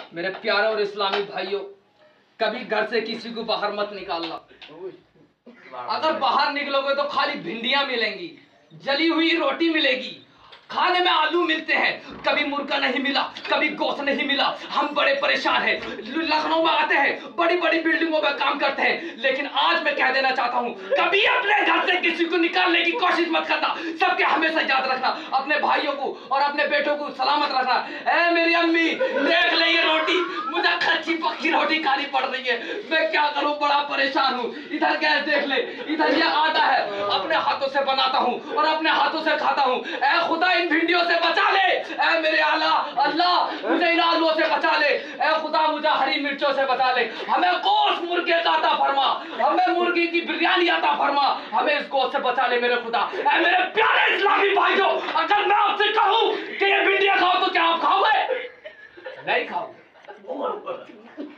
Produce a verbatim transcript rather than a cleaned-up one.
मेरे प्यारे और इस्लामी भाइयों, कभी घर से किसी को बाहर मत निकालना। अगर बाहर निकलोगे तो खाली भिंडियां मिलेंगी, जली हुई रोटी मिलेगी, खाने में आलू मिलते हैं, कभी मुर्गा नहीं मिला, कभी गोश्त नहीं मिला। हम बड़े परेशान हैं। लखनऊ में आते हैं, बड़ी बड़ी बिल्डिंगों में काम करते हैं, लेकिन आज मैं कह देना चाहता हूं, कभी अपने घर से किसी को निकालने की कोशिश मत करना। सबके हमेशा याद रखना, अपने भाइयों को और अपने बेटों को सलामत रखना। ए मेरी अम्मी, देख ले ये रोटी, मुझे कच्ची पक्की रोटी खानी पड़ रही है, मैं क्या करूं, बड़ा परेशान हूं। इधर गैस देख ले, इधर ये आटा है, अपने हाथों से बनाता हूं और अपने हाथों से खाता हूं। ए खुदा, इन भिंडियों से बचा ले। ए मेरे आला अल्लाह, मुझे इन आलुओं से बचा ले। ए खुदा, मुझे हरी मिर्चों से बचा ले। हमें गोश्त मुर्गे का अता फरमा, हमें मुर्गी की बिरयानी अता फरमा, हमें इस गोश्त से बचा ले मेरे खुदा। ए मेरे प्यारे इस्लामी भाइयों, अगर मैं आपसे कहूं कि ये भिंडियां खाओ तो क्या आप खाओगे? नहीं खाओगे।